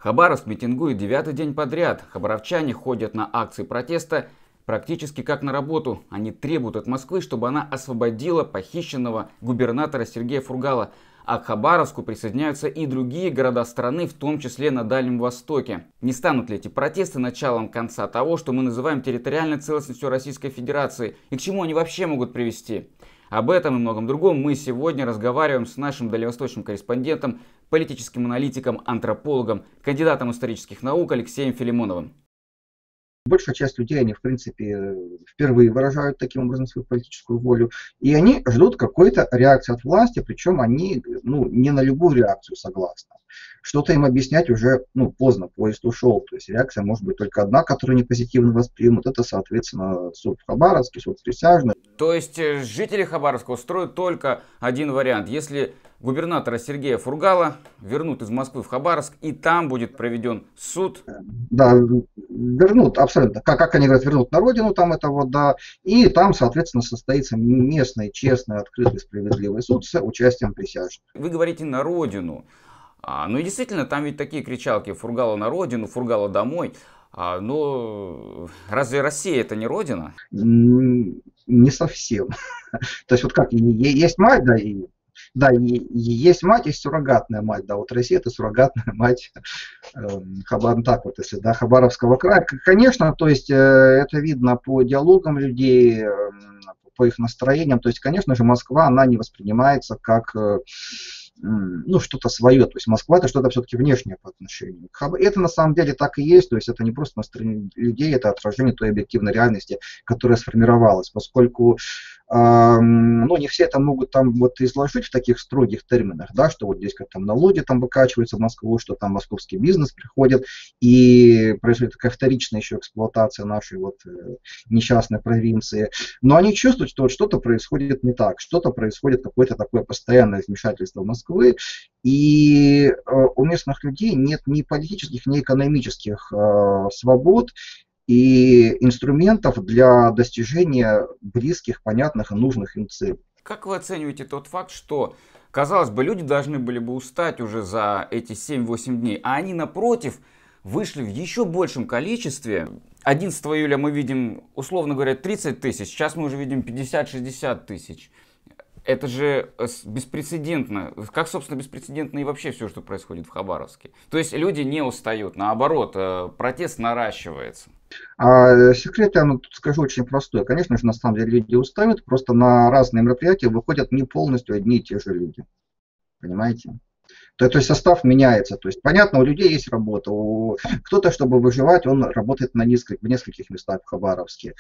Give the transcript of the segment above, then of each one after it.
Хабаровск митингует 9-й день подряд. Хабаровчане ходят на акции протеста практически как на работу. Они требуют от Москвы, чтобы она освободила похищенного губернатора Сергея Фургала. А к Хабаровску присоединяются и другие города страны, в том числе на Дальнем Востоке. Не станут ли эти протесты началом конца того, что мы называем территориальной целостностью Российской Федерации? И к чему они вообще могут привести? Об этом и многом другом мы сегодня разговариваем с нашим дальневосточным корреспондентом, политическим аналитиком, антропологом, кандидатом исторических наук Алексеем Филимоновым. Большая часть людей, они, в принципе, впервые выражают таким образом свою политическую волю, и они ждут какой-то реакции от власти, причем они не на любую реакцию согласны. Что-то им объяснять уже поздно, поезд ушел. То есть реакция может быть только одна, которую они позитивно воспримут. Это, соответственно, суд в Хабаровске, суд присяжных. То есть жители Хабаровска устроят только один вариант. Если губернатора Сергея Фургала вернут из Москвы в Хабаровск, и там будет проведен суд. Да, вернут, абсолютно. Как они говорят, вернут на родину, там это вот, да. И там, соответственно, состоится местный, честный, открытый, справедливый суд с участием присяжных. Вы говорите на родину. Ну и действительно, там ведь такие кричалки: Фургала на родину, Фургала домой. Но разве Россия это не родина? Не совсем. То есть вот как, есть мать, есть мать, есть суррогатная мать, да, вот Россия это суррогатная мать, так вот, если, да, Хабаровского края. Конечно, то есть это видно по диалогам людей, по их настроениям, то есть, конечно же, Москва, она не воспринимается как что-то свое, то есть Москва это что-то все-таки внешнее по отношению к Хабаровску. Это на самом деле так и есть, то есть это не просто настроение людей, это отражение той объективной реальности, которая сформировалась, поскольку не все это могут там вот изложить в таких строгих терминах, да, что вот здесь как там налоги там выкачиваются в Москву, что там московский бизнес приходит и происходит такая вторичная еще эксплуатация нашей вот несчастной провинции, но они чувствуют, что вот что-то происходит не так, что-то происходит какое-то такое постоянное вмешательство в Москвы, и у местных людей нет ни политических, ни экономических свобод и инструментов для достижения близких, понятных и нужных им целей. Как вы оцениваете тот факт, что, казалось бы, люди должны были бы устать уже за эти 7-8 дней, а они, напротив, вышли в еще большем количестве? 11 июля мы видим, условно говоря, 30 тысяч, сейчас мы уже видим 50-60 тысяч. Это же беспрецедентно. Как, собственно, беспрецедентно и вообще все, что происходит в Хабаровске. То есть люди не устают, наоборот, протест наращивается. Секрет, я тут скажу, очень простой. Конечно же, на самом деле люди устают, просто на разные мероприятия выходят не полностью одни и те же люди. Понимаете? То есть состав меняется. То есть, понятно, у людей есть работа. Кто-то, чтобы выживать, он работает в нескольких местах в Хабаровске.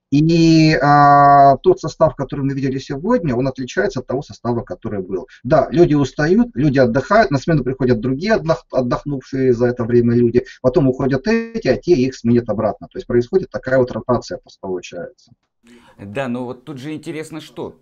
И тот состав, который мы видели сегодня, он отличается от того состава, который был. Да, люди устают, люди отдыхают, на смену приходят другие отдохнувшие за это время люди, потом уходят эти, а те их сменят обратно. То есть происходит такая вот ротация получается. Да, но вот тут же интересно что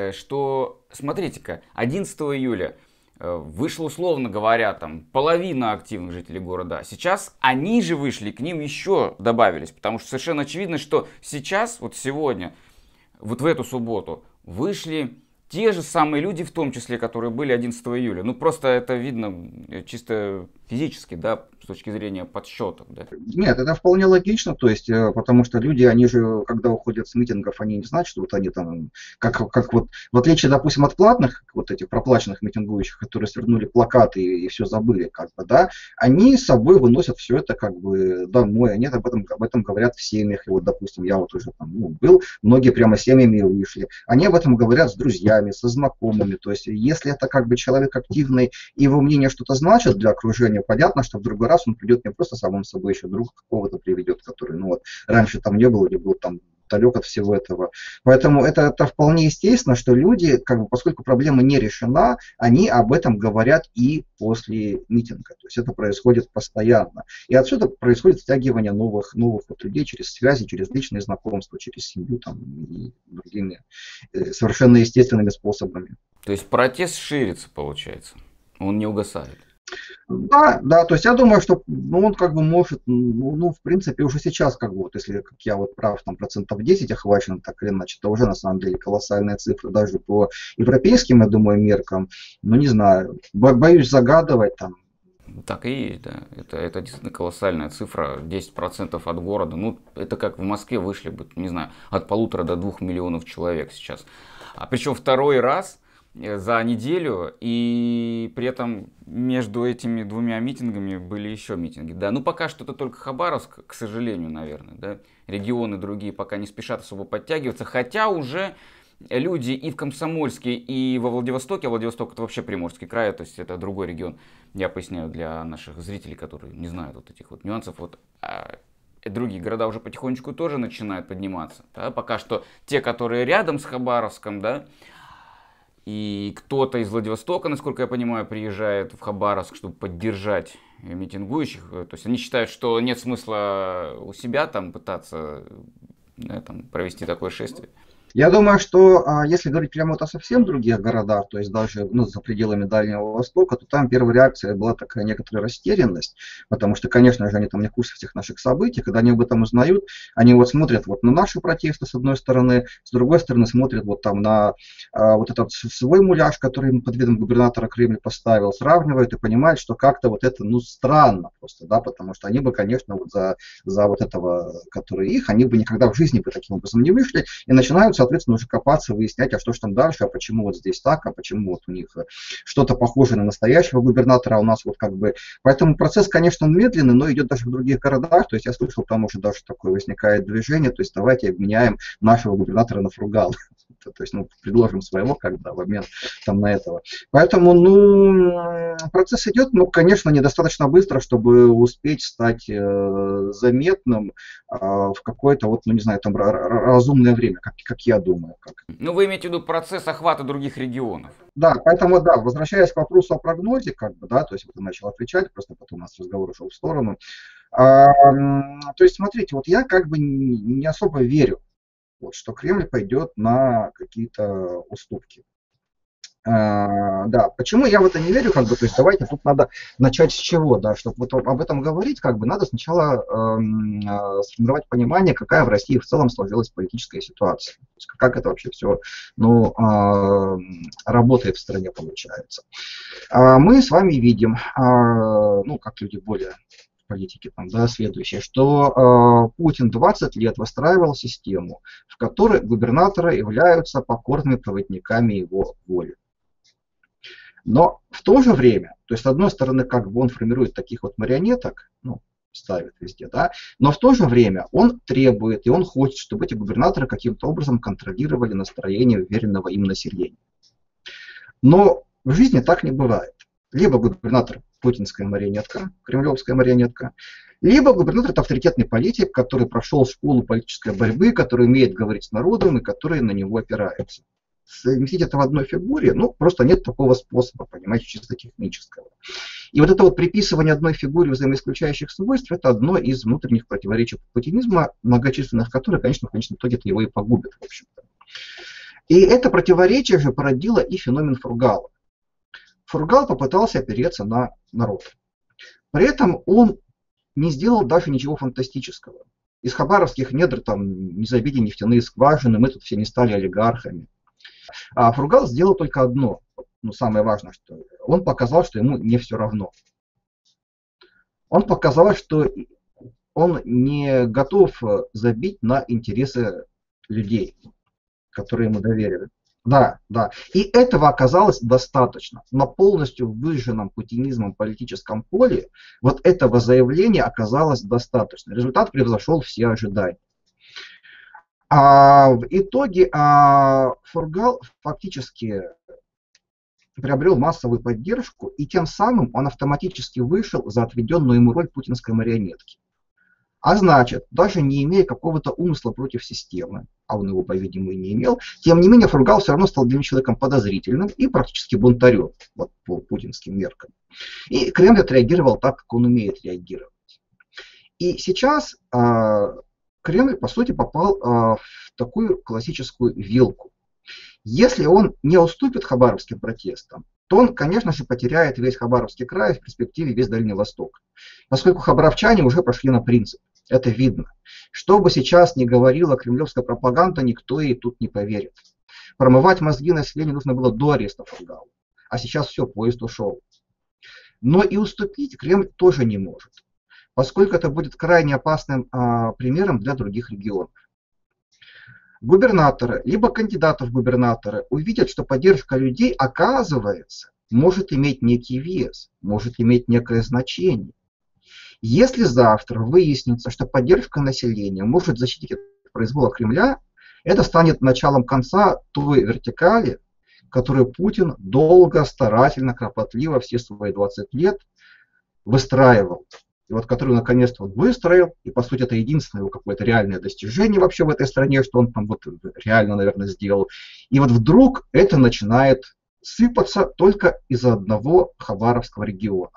смотрите-ка, 11 июля вышло, условно говоря, там половина активных жителей города. Сейчас они же вышли, к ним еще добавились. Потому что совершенно очевидно, что сейчас, вот сегодня, вот в эту субботу, вышли те же самые люди, в том числе, которые были 11 июля. Просто это видно чисто физически, да, с точки зрения подсчетов. Да? Нет, это вполне логично, то есть, потому что люди, они же, когда уходят с митингов, они не знают, что вот они там, как вот, в отличие, допустим, от платных, вот этих проплаченных митингующих, которые свернули плакаты и все забыли, да, они с собой выносят все это домой, они об этом говорят в семьях, и вот, допустим, я вот уже там был, многие прямо семьями вышли, они об этом говорят с друзьями, со знакомыми, то есть, если это человек активный, и его мнение что-то значит для окружения, понятно, что в другой раз он придет не просто самому собой, еще друга какого-то приведет, который, раньше там не был или был там далек от всего этого. Поэтому это вполне естественно, что люди, поскольку проблема не решена, они об этом говорят и после митинга. То есть это происходит постоянно. И отсюда происходит стягивание новых людей через связи, через личные знакомства, через семью там, и другими совершенно естественными способами. То есть протест ширится, получается. Он не угасает. Да, то есть я думаю, что он может, в принципе, уже сейчас, если как я прав, там 10% охвачено, так или иначе, это уже на самом деле колоссальная цифра, даже по европейским, я думаю, меркам, не знаю, боюсь загадывать там. Так и есть, да. Это действительно колоссальная цифра, 10% от города. Ну, это как в Москве вышли бы, не знаю, от 1,5 до 2 миллионов человек сейчас. А причем второй раз за неделю, и при этом между этими двумя митингами были еще митинги. Да, ну пока что это только Хабаровск, к сожалению, наверное, да. Регионы другие пока не спешат особо подтягиваться, хотя уже люди и в Комсомольске, и во Владивостоке, а Владивосток это вообще Приморский край, то есть это другой регион, я поясняю для наших зрителей, которые не знают вот этих вот нюансов, вот другие города уже потихонечку тоже начинают подниматься, да? Пока что те, которые рядом с Хабаровском, да, и кто-то из Владивостока, насколько я понимаю, приезжает в Хабаровск, чтобы поддержать митингующих, то есть они считают, что нет смысла у себя там пытаться, да, там, провести такое шествие. Я думаю, что если говорить прямо вот о совсем других городах, то есть даже за пределами Дальнего Востока, то там первая реакция была такая некоторая растерянность, потому что, конечно же, они там не в курсе всех наших событий, когда они об этом узнают, они вот смотрят вот на наши протесты с одной стороны, с другой стороны смотрят вот там на вот этот свой муляж, который им под видом губернатора Кремль поставил, сравнивают и понимают, что как-то вот это, ну, странно просто, да, потому что они бы, конечно, вот за вот этого, который их, они бы никогда в жизни бы таким образом не вышли, и начинают, соответственно, уже копаться, выяснять, а что же там дальше, а почему вот здесь так, а почему вот у них что-то похожее на настоящего губернатора, а у нас вот как бы... Поэтому процесс, конечно, он медленный, но идет даже в других городах, то есть я слышал, там уже даже такое возникает движение, то есть давайте обменяем нашего губернатора на Фургала. То есть, ну, предложим своего, когда в обмен там на этого. Поэтому, ну, процесс идет, но, конечно, недостаточно быстро, чтобы успеть стать заметным в какое-то, вот, ну, не знаю, там разумное время, как я думаю. Ну, вы имеете в виду процесс охвата других регионов? Да, поэтому, да, возвращаясь к вопросу о прогнозе, как бы, да, то есть вот я начал отвечать, просто потом у нас разговор ушел в сторону. То есть, смотрите, вот я как бы не особо верю, вот, что Кремль пойдет на какие-то уступки. Да, почему я в это не верю, как бы, то есть давайте тут надо начать с чего, да, чтобы вот об этом говорить, как бы надо сначала сформировать понимание, какая в России в целом сложилась политическая ситуация, то есть, как это вообще все, ну, работает в стране, получается. Мы с вами видим, ну, как люди более политики, там, да, следующее, что Путин 20 лет выстраивал систему, в которой губернаторы являются покорными проводниками его воли. Но в то же время, то есть с одной стороны, как бы он формирует таких вот марионеток, ну, ставит везде, да, но в то же время он требует и он хочет, чтобы эти губернаторы каким-то образом контролировали настроение уверенного им населения. Но в жизни так не бывает. Либо губернатор путинская марионетка, кремлевская марионетка, либо губернатор это авторитетный политик, который прошел школу политической борьбы, который умеет говорить с народом и который на него опирается. Совместить это в одной фигуре, ну, просто нет такого способа, понимаете, чисто технического. И вот это вот приписывание одной фигуре взаимоисключающих свойств, это одно из внутренних противоречий путинизма, многочисленных которых, конечно, в конечном итоге его и погубит, в общем-то. И это противоречие же породило и феномен Фургала. Фургал попытался опереться на народ. При этом он не сделал даже ничего фантастического. Из хабаровских недр там не забили нефтяные скважины, мы тут все не стали олигархами. А Фургал сделал только одно, ну, самое важное, что он показал, что ему не все равно. Он показал, что он не готов забить на интересы людей, которые ему доверили. Да, да. И этого оказалось достаточно. На полностью выжженном путинизмом политическом поле вот этого заявления оказалось достаточно. Результат превзошел все ожидания. В итоге Фургал фактически приобрел массовую поддержку, и тем самым он автоматически вышел за отведенную ему роль путинской марионетки. А значит, даже не имея какого-то умысла против системы, а он его, по-видимому, и не имел, тем не менее Фургал все равно стал для него человеком подозрительным и практически бунтарем, вот, по путинским меркам. И Кремль отреагировал так, как он умеет реагировать. И сейчас Кремль, по сути, попал в такую классическую вилку. Если он не уступит хабаровским протестам, то он, конечно же, потеряет весь Хабаровский край, в перспективе весь Дальний Восток. Поскольку хабаровчане уже пошли на принцип. Это видно. Что бы сейчас ни говорила кремлевская пропаганда, никто ей тут не поверит. Промывать мозги населению нужно было до ареста Фургала. А сейчас все, поезд ушел. Но и уступить Кремль тоже не может, поскольку это будет крайне опасным примером для других регионов. Губернаторы, либо кандидаты в губернаторы увидят, что поддержка людей, оказывается, может иметь некий вес, может иметь некое значение. Если завтра выяснится, что поддержка населения может защитить от произвола Кремля, это станет началом конца той вертикали, которую Путин долго, старательно, кропотливо все свои 20 лет выстраивал. И вот которую наконец-то он выстроил, и по сути это единственное его какое-то реальное достижение вообще в этой стране, что он там вот реально, наверное, сделал. И вот вдруг это начинает сыпаться только из-за одного Хабаровского региона.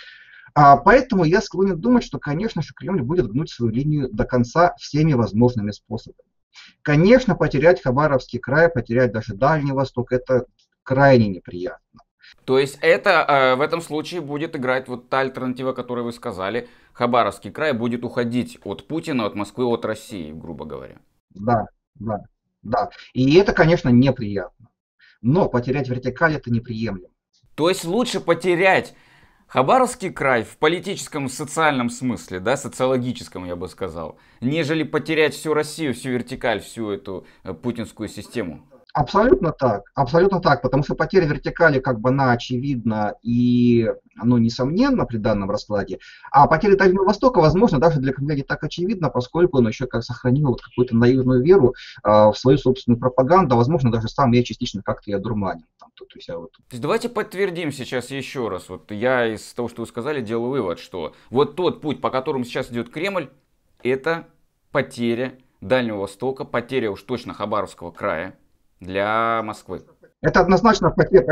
Поэтому я склонен думать, что, конечно же, Кремль будет гнуть свою линию до конца всеми возможными способами. Конечно, потерять Хабаровский край, потерять даже Дальний Восток, это крайне неприятно. То есть это в этом случае будет играть вот та альтернатива, которую вы сказали. Хабаровский край будет уходить от Путина, от Москвы, от России, грубо говоря. Да, да, да. И это, конечно, неприятно. Но потерять вертикаль это неприемлемо. То есть лучше потерять Хабаровский край в политическом и социальном смысле, да, социологическом, я бы сказал, нежели потерять всю Россию, всю вертикаль, всю эту путинскую систему. Абсолютно так, потому что потеря вертикали как бы она очевидна и несомненно при данном раскладе, а потеря Дальнего Востока, возможно, даже для Кремля не так очевидна, поскольку он еще как сохранил вот какую-то наивную веру в свою собственную пропаганду, возможно, даже сам я частично как-то и одурманен. То есть давайте подтвердим сейчас еще раз. Вот я из того, что вы сказали, делаю вывод, что вот тот путь, по которому сейчас идет Кремль, это потеря Дальнего Востока, потеря уж точно Хабаровского края для Москвы. Это однозначно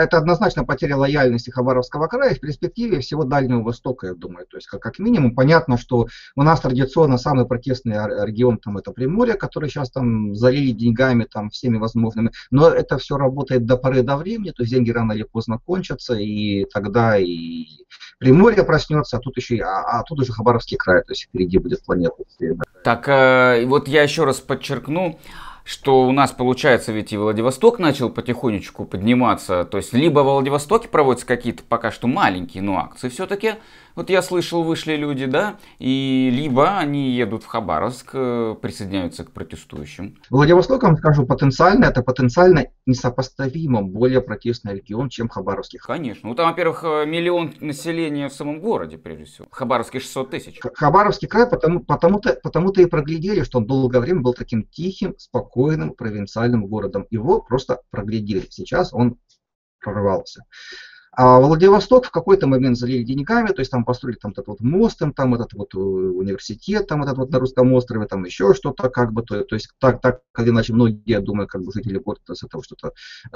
потеря лояльности Хабаровского края в перспективе всего Дальнего Востока, я думаю. То есть, как минимум, понятно, что у нас традиционно самый протестный регион там это Приморье, который сейчас там залили деньгами там всеми возможными. Но это все работает до поры до времени, то есть деньги рано или поздно кончатся, и тогда и Приморье проснется, а тут еще тут уже Хабаровский край, то есть впереди будет планета. Так, вот я еще раз подчеркну, что у нас получается, ведь и Владивосток начал потихонечку подниматься. То есть либо в Владивостоке проводятся какие-то пока что маленькие, но акции все-таки, вот я слышал, вышли люди, да, и либо они едут в Хабаровск, присоединяются к протестующим. Владивосток, я вам скажу, это потенциально несопоставимо более протестный регион, чем Хабаровский. Конечно. Ну там, во-первых, 1 миллион населения в самом городе, прежде всего. В Хабаровске 600 тысяч. Хабаровский край потому-то и проглядели, что он долгое время был таким тихим, спокойным провинциальным городом. Его просто проглядели. Сейчас он прорвался. А Владивосток в какой-то момент залили деньгами, то есть там построили там этот вот мост, там этот вот университет, там этот вот на Русском острове, там еще что-то как бы, то есть так или иначе многие, я думаю, как бы жители города с этого что-то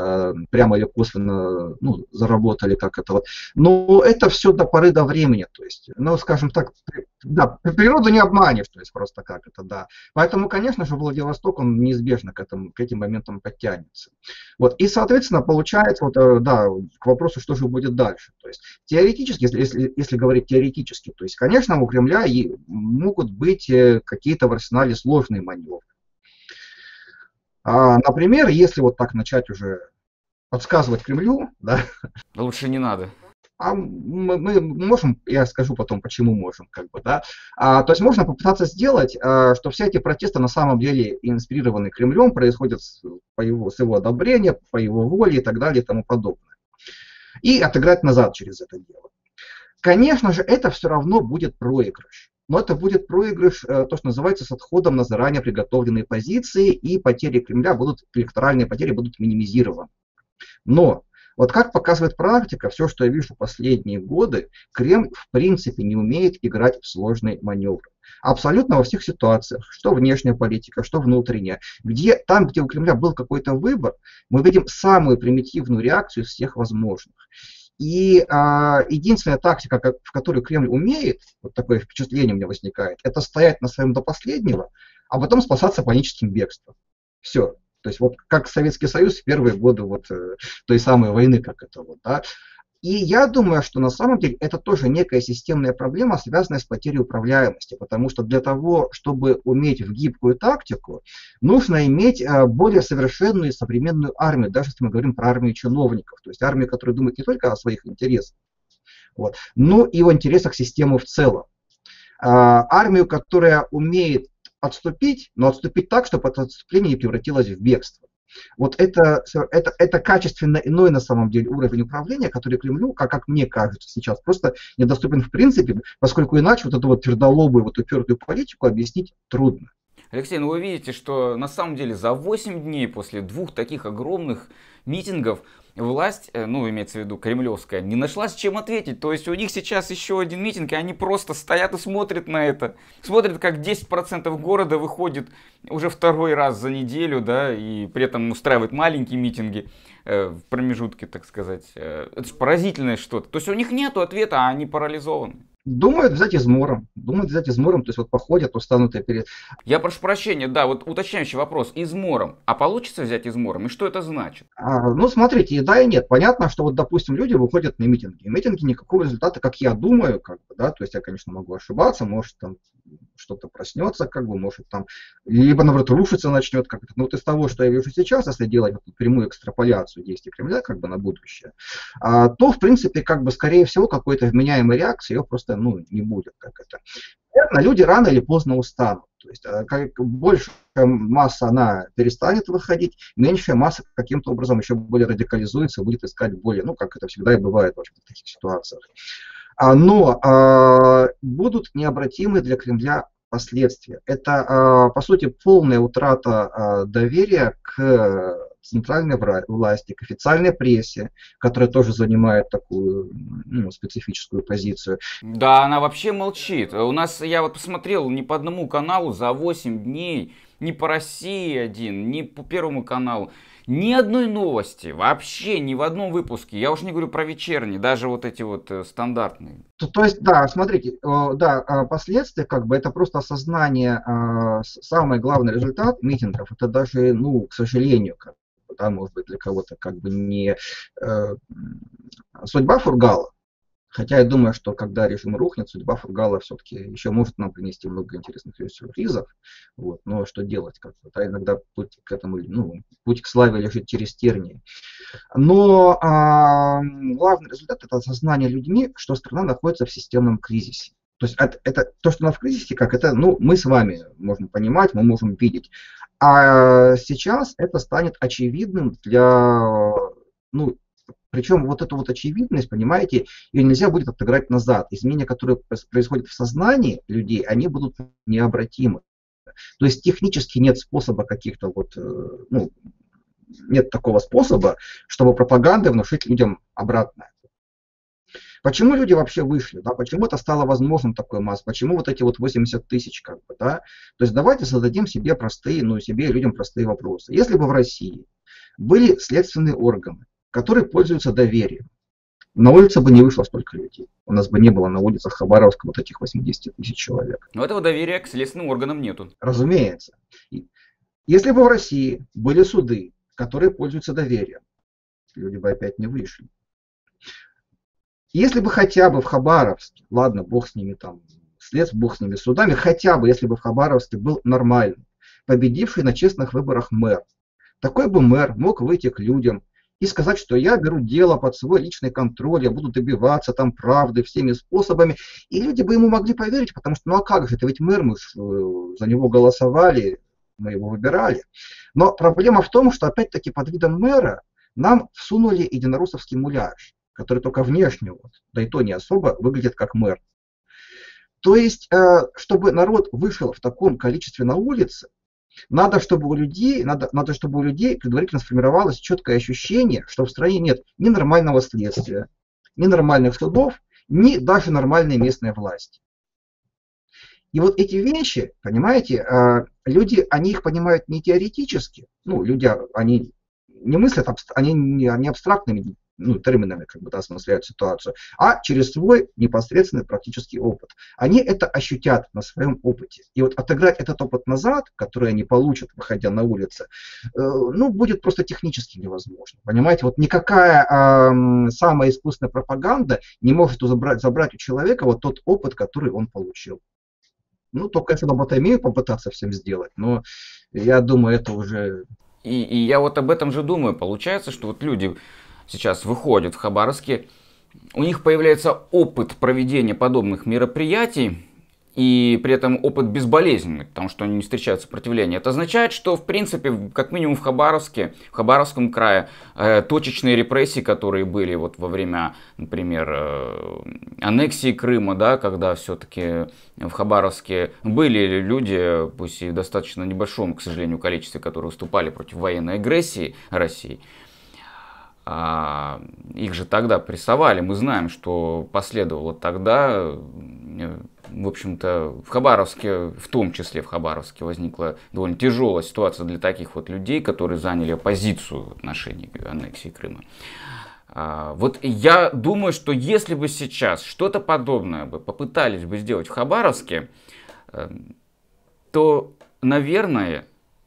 прямо или косвенно заработали, как это вот. Но это все до поры до времени, то есть, скажем так, да, природу не обманешь, то есть просто как это, да. Поэтому, конечно же, Владивосток, он неизбежно к этим моментам подтянется. Вот, и, соответственно, получается, вот, да, к вопросу, что же будет дальше. То есть теоретически, если говорить теоретически, то есть, конечно, у Кремля и могут быть какие-то в арсенале сложные маневры. Например, если вот так начать уже подсказывать Кремлю, да. Лучше не надо. Мы можем, я скажу потом, почему можем, как бы, да. То есть можно попытаться сделать, что все эти протесты на самом деле инспирированы Кремлем, происходят с его одобрения, по его воле и так далее и тому подобное. И отыграть назад через это дело. Конечно же, это все равно будет проигрыш. Но это будет проигрыш, то, что называется, с отходом на заранее приготовленные позиции, и потери Кремля электоральные потери будут минимизированы. Но вот как показывает практика, все, что я вижу последние годы, Кремль в принципе не умеет играть в сложные маневры. Абсолютно во всех ситуациях, что внешняя политика, что внутренняя. Там, где у Кремля был какой-то выбор, мы видим самую примитивную реакцию из всех возможных. И единственная тактика, в которую Кремль умеет, вот такое впечатление у меня возникает, это стоять на своем до последнего, а потом спасаться паническим бегством. Все. То есть вот как Советский Союз в первые годы вот той самой войны, как это вот, да. И я думаю, что на самом деле это тоже некая системная проблема, связанная с потерей управляемости, потому что для того, чтобы уметь в гибкую тактику, нужно иметь более совершенную и современную армию, даже если мы говорим про армию чиновников, то есть армию, которая думает не только о своих интересах, Вот. Ну и в интересах системы в целом. Армию, которая умеет отступить, но отступить так, чтобы это отступление не превратилось в бегство. Вот это качественно иной на самом деле уровень управления, который Кремлю, как мне кажется, сейчас просто недоступен в принципе, поскольку иначе вот эту вот твердолобую, вот упертую политику объяснить трудно. Алексей, ну вы видите, что на самом деле за 8 дней после двух таких огромных митингов власть, ну имеется в виду кремлевская, не нашла с чем ответить. То есть у них сейчас еще один митинг, и они просто стоят и смотрят на это. Смотрят, как 10% города выходит уже второй раз за неделю, да, и при этом устраивают маленькие митинги в промежутке, так сказать. Это же поразительное что-то. То есть у них нету ответа, а они парализованы. Думают взять измором, то есть вот походят устанутые перед... Я прошу прощения, да, вот уточняющий вопрос. Измором. А получится взять измором? И что это значит? Ну, смотрите, и да, и нет. Понятно, что вот, допустим, люди выходят на митинги. И митинги никакого результата, как я думаю, как бы, да, то есть я, конечно, могу ошибаться, может там что-то проснется, как бы, может там, либо, наоборот, рушиться начнет как-то. Но вот из того, что я вижу сейчас, если делать вот прямую экстраполяцию действий Кремля, как бы на будущее, то, в принципе, как бы, скорее всего, какой-то вменяемой реакции ее просто, ну, не будет, как это. Наверное, люди рано или поздно устанут. То есть как большая масса, она перестанет выходить, меньшая масса каким-то образом еще более радикализуется, будет искать более, ну, как это всегда и бывает в таких ситуациях. Но будут необратимы для Кремля последствия. Это, по сути, полная утрата доверия к центральной власти, к официальной прессе, которая тоже занимает такую, ну, специфическую позицию. Да, она вообще молчит. У нас, я вот посмотрел, ни по одному каналу за 8 дней, ни по России один, ни по Первому каналу, ни одной новости, вообще ни в одном выпуске. Я уж не говорю про вечерние, даже вот эти вот стандартные. То есть, да, смотрите, да, последствия, как бы, это просто осознание, самый главный результат митингов, это даже, ну, к сожалению, как бы, да, может быть, для кого-то как бы не судьба Фургала. Хотя я думаю, что когда режим рухнет, судьба Фургала все-таки еще может нам принести много интересных сюрпризов. Вот. Но что делать? Как-то, да, иногда путь к этому, ну, путь к славе лежит через тернии. Но главный результат — это осознание людьми, что страна находится в системном кризисе. То есть это то, что она в кризисе, как это, ну, мы с вами можем понимать, мы можем видеть. А сейчас это станет очевидным для, ну, причем вот эту вот очевидность, понимаете, ее нельзя будет отыграть назад. Изменения, которые происходят в сознании людей, они будут необратимы. То есть технически нет способа каких-то вот, ну, нет такого способа, чтобы пропагандой внушить людям обратное. Почему люди вообще вышли? Да? Почему это стало возможным такой масс? Почему вот эти вот 80 тысяч, как бы, да? То есть давайте зададим себе простые, ну, себе и людям простые вопросы. Если бы в России были следственные органы, которые пользуются доверием, на улице бы не вышло столько людей. У нас бы не было на улицах Хабаровска вот этих 80 тысяч человек. Но этого доверия к следственным органам нету. Разумеется. Если бы в России были суды, которые пользуются доверием, люди бы опять не вышли. Если бы хотя бы в Хабаровске, ладно, бог с ними там, бог с ними судами, хотя бы если бы в Хабаровске был нормальный, победивший на честных выборах мэр, такой бы мэр мог выйти к людям и сказать, что я беру дело под свой личный контроль, я буду добиваться там правды всеми способами. И люди бы ему могли поверить, потому что, ну а как же, это ведь мэр, мы за него голосовали, мы его выбирали. Но проблема в том, что опять-таки под видом мэра нам всунули единороссовский муляж, который только внешне, вот, да и то не особо, выглядит как мэр. То есть, чтобы народ вышел в таком количестве на улице, надо, чтобы у людей предварительно сформировалось четкое ощущение, что в стране нет ни нормального следствия, ни нормальных судов, ни даже нормальной местной власти. И вот эти вещи, понимаете, люди, они их понимают не теоретически, ну, люди, они не мыслят, они не абстрактными, ну, терминами, как бы, да, осмысляют ситуацию, а через свой непосредственный практический опыт. Они это ощутят на своем опыте. И вот отыграть этот опыт назад, который они получат, выходя на улицы, ну, будет просто технически невозможно. Понимаете, вот никакая самая искусственная пропаганда не может забрать у человека вот тот опыт, который он получил. Ну, только если лоботомию попытаться всем сделать, но я думаю, это уже... И я вот об этом же думаю. Получается, что вот люди сейчас выходят в Хабаровске, у них появляется опыт проведения подобных мероприятий, и при этом опыт безболезненный, потому что они не встречают сопротивления. Это означает, что, в принципе, как минимум в Хабаровском крае, точечные репрессии, которые были вот во время, например, аннексии Крыма, да, когда все-таки в Хабаровске были люди, пусть и в достаточно небольшом, к сожалению, количестве, которые выступали против военной агрессии России, их же тогда прессовали. Мы знаем, что последовало тогда. В общем-то, в Хабаровске, в том числе в Хабаровске, возникла довольно тяжелая ситуация для таких вот людей, которые заняли оппозицию в отношении аннексии Крыма. Вот я думаю, что если бы сейчас что-то подобное бы попытались бы сделать в Хабаровске, то, наверное,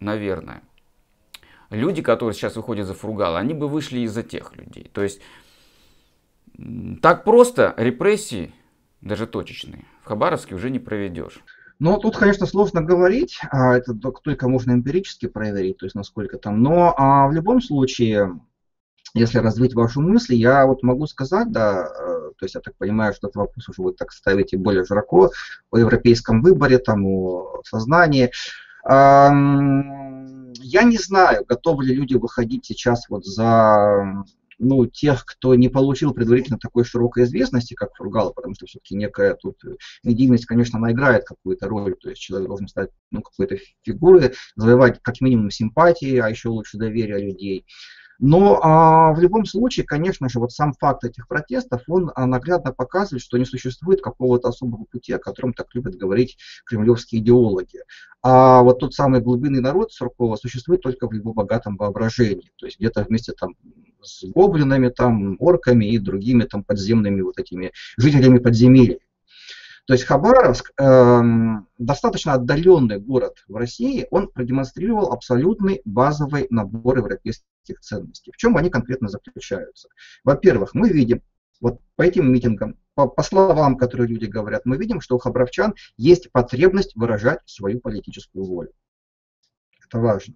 люди, которые сейчас выходят за Фургала, они бы вышли из-за тех людей. То есть, так просто репрессии, даже точечные, в Хабаровске уже не проведешь. Ну, тут, конечно, сложно говорить, это только можно эмпирически проверить, то есть насколько там. Но в любом случае, если развить вашу мысль, я вот могу сказать, да, то есть я так понимаю, что этот вопрос уже вы так ставите более широко, о европейском выборе, там, о сознании. Я не знаю, готовы ли люди выходить сейчас вот за тех, кто не получил предварительно такой широкой известности, как Фургал, потому что все-таки некая тут медийность, конечно, она играет какую-то роль, то есть человек должен стать какой-то фигурой, завоевать как минимум симпатии, а еще лучше доверие людей. Но в любом случае, конечно же, вот сам факт этих протестов, он наглядно показывает, что не существует какого-то особого пути, о котором так любят говорить кремлевские идеологи. А вот тот самый глубинный народ Суркова существует только в его богатом воображении. То есть где-то вместе там с гоблинами, там, орками и другими там подземными вот этими жителями подземелья. То есть Хабаровск, достаточно отдаленный город в России, он продемонстрировал абсолютный базовый набор европейских ценностей. В чем они конкретно заключаются? Во-первых, мы видим, вот по этим митингам, по словам, которые люди говорят, мы видим, что у хабаровчан есть потребность выражать свою политическую волю. Это важно.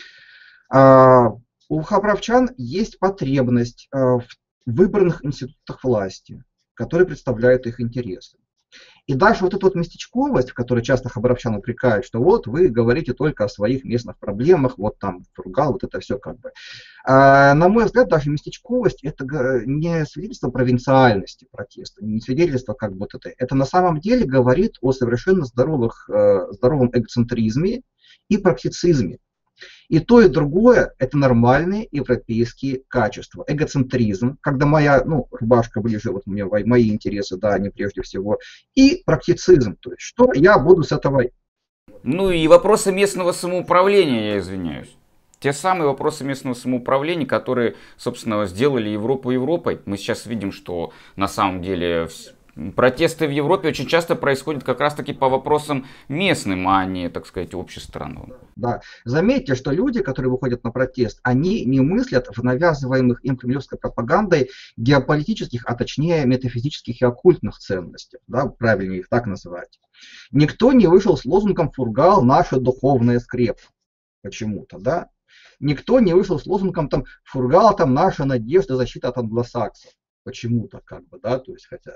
У хабаровчан есть потребность в выбранных институтах власти, которые представляют их интересы. И дальше вот эта вот местечковость, в которой часто хабаровчан упрекают, что вот вы говорите только о своих местных проблемах, вот там Фургал, вот это все как бы. На мой взгляд, даже местечковость это не свидетельство провинциальности протеста, не свидетельство как бы вот это. Это на самом деле говорит о совершенно здоровом эгоцентризме и практицизме. И то, и другое – это нормальные европейские качества. Эгоцентризм, когда моя рубашка ближе, вот мне мои интересы, да, они прежде всего. И практицизм, то есть что я буду с этого. Ну и вопросы местного самоуправления, я извиняюсь. Те самые вопросы местного самоуправления, которые, собственно, сделали Европу Европой. Мы сейчас видим, что на самом деле протесты в Европе очень часто происходят как раз-таки по вопросам местным, а не, так сказать, общестрановым. Да. Заметьте, что люди, которые выходят на протест, они не мыслят в навязываемых им кремлевской пропагандой геополитических, а точнее метафизических и оккультных ценностях. Да, правильнее их так называть. Никто не вышел с лозунгом «Фургал – наша духовная скрепа». Почему-то, да? Никто не вышел с лозунгом там «Фургал – там наша надежда, защита от англосаксов». Почему-то, как бы, да, то есть, хотя,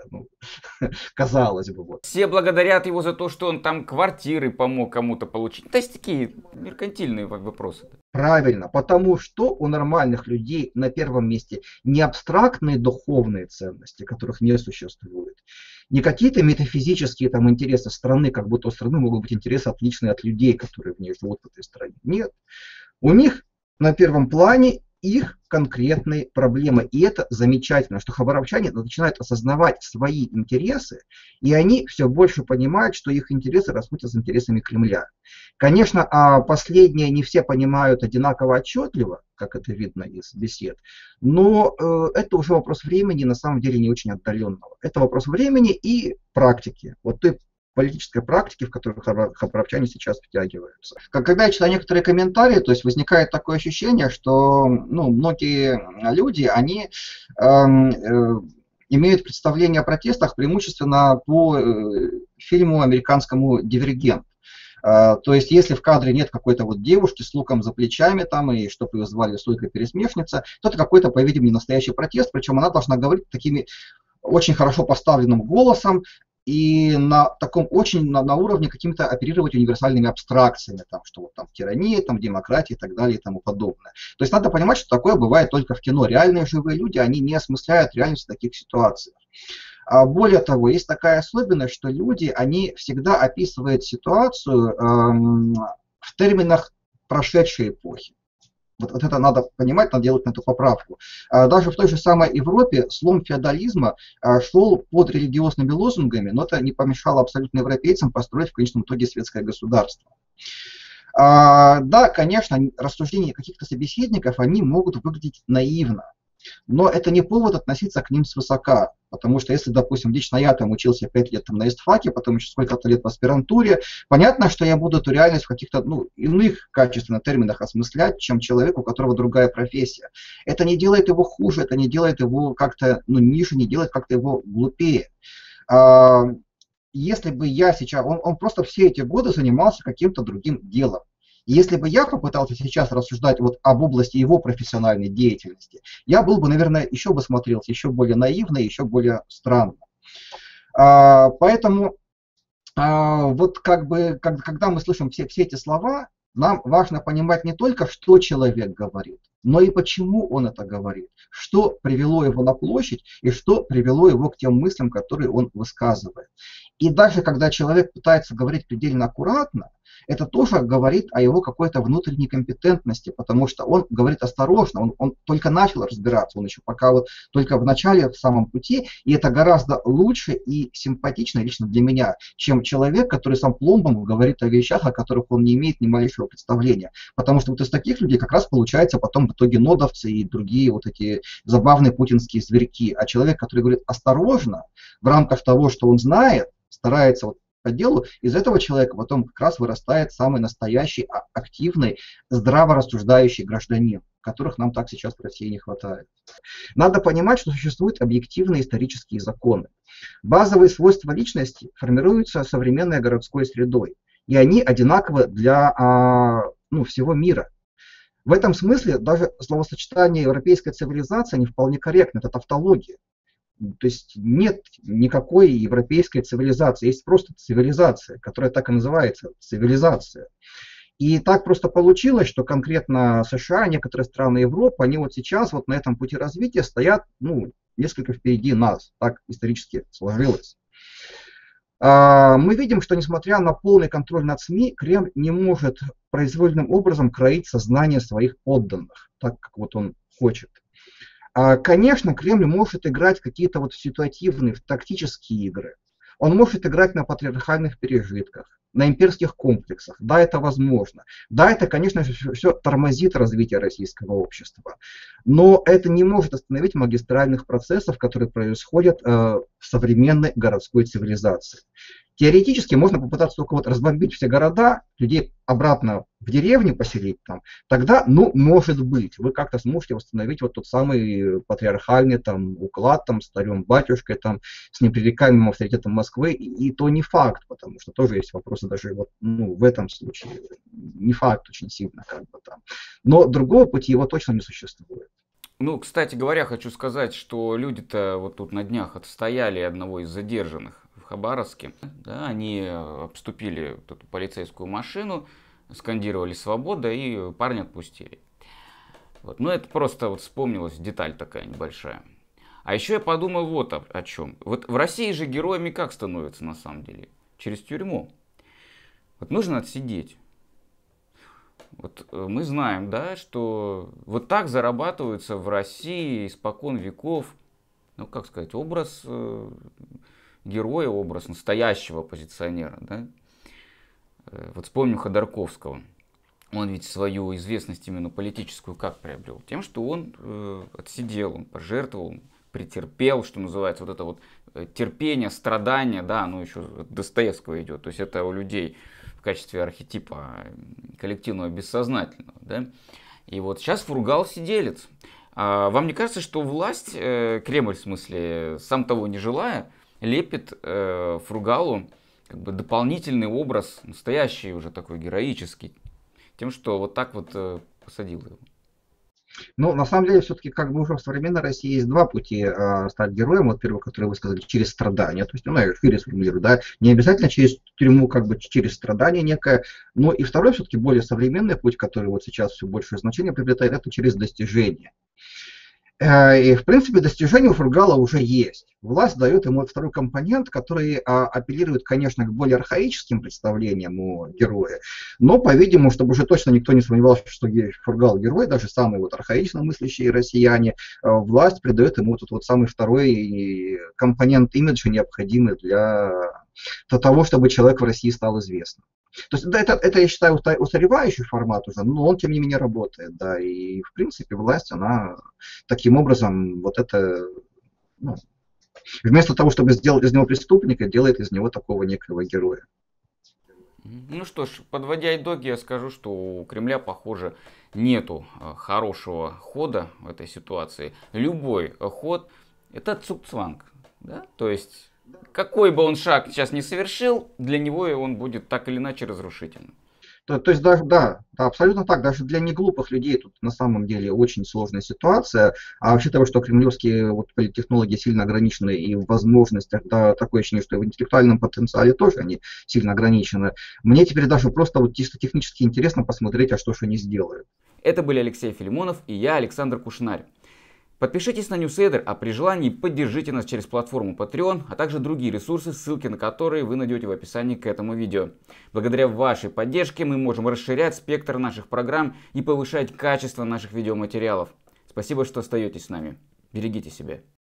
казалось бы, вот. Все благодарят его за то, что он там квартиры помог кому-то получить. То есть такие меркантильные вопросы. Правильно, потому что у нормальных людей на первом месте не абстрактные духовные ценности, которых не существует, не какие-то метафизические там интересы страны, как будто у страны могут быть интересы отличные от людей, которые в ней живут в этой стране. Нет, у них на первом плане их конкретные проблемы. И это замечательно, что хабаровчане начинают осознавать свои интересы, и они все больше понимают, что их интересы расходятся с интересами Кремля. Конечно, последние не все понимают одинаково отчетливо, как это видно из бесед, но это уже вопрос времени, на самом деле не очень отдаленного. Это вопрос времени и практики. Вот той политической практики, в которой хабаровчане сейчас втягиваются. Когда я читаю некоторые комментарии, то есть возникает такое ощущение, что многие люди, они имеют представление о протестах преимущественно по фильму американскому «Дивергент». То есть, если в кадре нет какой-то вот девушки с луком за плечами, там, и чтобы ее звали Сойка-пересмешница, то это какой-то, по-видимому, не настоящий протест, причем она должна говорить такими очень хорошо поставленным голосом и на таком очень на уровне каким-то оперировать универсальными абстракциями, там, что вот там тирания, там демократия и так далее и тому подобное. То есть надо понимать, что такое бывает только в кино. Реальные живые люди, они не осмысляют реальность в таких ситуациях. А более того, есть такая особенность, что люди, они всегда описывают ситуацию в терминах прошедшей эпохи. Вот это надо понимать, надо делать на эту поправку. Даже в той же самой Европе слом феодализма шел под религиозными лозунгами, но это не помешало абсолютно европейцам построить в конечном итоге светское государство. Да, конечно, рассуждения каких-то собеседников, они могут выглядеть наивно. Но это не повод относиться к ним свысока, потому что если, допустим, лично я там учился 5 лет там, на ИСТФАКе, потом еще сколько-то лет в аспирантуре, понятно, что я буду эту реальность в каких-то иных качественных терминах осмыслять, чем человек, у которого другая профессия. Это не делает его хуже, это не делает его как-то ниже, не делает как-то его глупее. Если бы я сейчас, он просто все эти годы занимался каким-то другим делом. Если бы я попытался сейчас рассуждать вот об области его профессиональной деятельности, я был бы, наверное, еще бы смотрелся еще более наивно, еще более странно. Поэтому вот как бы, когда мы слышим все эти слова, нам важно понимать не только, что человек говорит, но и почему он это говорит, что привело его на площадь и что привело его к тем мыслям, которые он высказывает. И даже когда человек пытается говорить предельно аккуратно, это тоже говорит о его какой-то внутренней компетентности, потому что он говорит осторожно, он только начал разбираться, он еще пока вот только в начале, в самом пути, и это гораздо лучше и симпатично лично для меня, чем человек, который сам пломбом говорит о вещах, о которых он не имеет ни малейшего представления. Потому что вот из таких людей как раз получается потом в итоге нодовцы и другие вот эти забавные путинские зверьки. А человек, который говорит осторожно, в рамках того, что он знает, старается вот по делу, из этого человека потом как раз вырастает самый настоящий, активный, здраво рассуждающий гражданин, которых нам так сейчас в России не хватает. Надо понимать, что существуют объективные исторические законы. Базовые свойства личности формируются современной городской средой, и они одинаковы для всего мира. В этом смысле даже словосочетание европейская цивилизация не вполне корректно, это тавтология. То есть нет никакой европейской цивилизации, есть просто цивилизация, которая так и называется, цивилизация. И так просто получилось, что конкретно США, некоторые страны Европы, они вот сейчас вот на этом пути развития стоят несколько впереди нас, так исторически сложилось. Мы видим, что несмотря на полный контроль над СМИ, Кремль не может произвольным образом кроить сознание своих подданных, так как вот он хочет. Конечно, Кремль может играть какие-то вот ситуативные, тактические игры. Он может играть на патриархальных пережитках, на имперских комплексах. Да, это возможно. Да, это, конечно же, все тормозит развитие российского общества. Но это не может остановить магистральных процессов, которые происходят в современной городской цивилизации. Теоретически можно попытаться только вот разбомбить все города, людей обратно в деревню поселить там, тогда, может быть, вы как-то сможете восстановить вот тот самый патриархальный там уклад там с царем батюшкой там, с непререкаемым авторитетом Москвы, и то не факт, потому что тоже есть вопросы даже вот, в этом случае, не факт очень сильно как бы там. Но другого пути его точно не существует. Кстати говоря, хочу сказать, что люди-то вот тут на днях отстояли одного из задержанных в Хабаровске. Да, они обступили вот эту полицейскую машину, скандировали «Свобода» и парня отпустили. Вот. Это просто вот вспомнилась деталь такая небольшая. А еще я подумал вот о чем. Вот в России же героями как становятся на самом деле? Через тюрьму. Вот нужно отсидеть. Вот мы знаем, да, что вот так зарабатывается в России испокон веков, образ героя, образ настоящего оппозиционера. Да? Вот вспомним Ходорковского. Он ведь свою известность именно политическую как приобрел? Тем, что он отсидел, он пожертвовал, он претерпел, что называется, вот это вот терпение, страдание, да, оно еще от Достоевского идет. То есть это у людей в качестве архетипа коллективного бессознательного. Да? И вот сейчас Фургал сиделец. Вам не кажется, что власть, Кремль в смысле, сам того не желая, лепит Фургалу как бы дополнительный образ, настоящий уже такой героический, тем, что вот так вот посадил его? Ну, на самом деле, все-таки как бы уже в современной России есть два пути стать героем. Вот первый, который вы сказали, через страдания. То есть, ну, я шире сформулирую, да, не обязательно через тюрьму, как бы через страдания некое. Но и второй, все-таки более современный путь, который вот сейчас все большее значение приобретает, это через достижение. И, в принципе, достижения у Фургала уже есть. Власть дает ему второй компонент, который апеллирует, конечно, к более архаическим представлениям о герое, но, по-видимому, чтобы уже точно никто не сомневался, что Фургал герой, даже самые вот архаично мыслящие россияне, власть придает ему тут вот самый второй компонент имиджа, необходимый для того, чтобы человек в России стал известным. То есть, да, это, я считаю, устаревающий формат уже, но он, тем не менее, работает, да, и, в принципе, власть, она таким образом, вот это, ну, вместо того, чтобы сделать из него преступника, делает из него такого некого героя. Ну что ж, подводя итоги, я скажу, что у Кремля, похоже, нету хорошего хода в этой ситуации. Любой ход это цугцванг. Да? То есть, какой бы он шаг сейчас не совершил, для него он будет так или иначе разрушительным. То есть даже, да, да, абсолютно так, даже для неглупых людей тут на самом деле очень сложная ситуация, а вообще того, что кремлевские вот, политтехнологи сильно ограничены и в возможностях, да, такое ощущение, что и в интеллектуальном потенциале тоже они сильно ограничены. Мне теперь даже просто вот чисто технически интересно посмотреть, а что же они сделают. Это были Алексей Филимонов и я, Александр Кушнарь. Подпишитесь на Newseder, а при желании поддержите нас через платформу Patreon, а также другие ресурсы, ссылки на которые вы найдете в описании к этому видео. Благодаря вашей поддержке мы можем расширять спектр наших программ и повышать качество наших видеоматериалов. Спасибо, что остаетесь с нами. Берегите себя.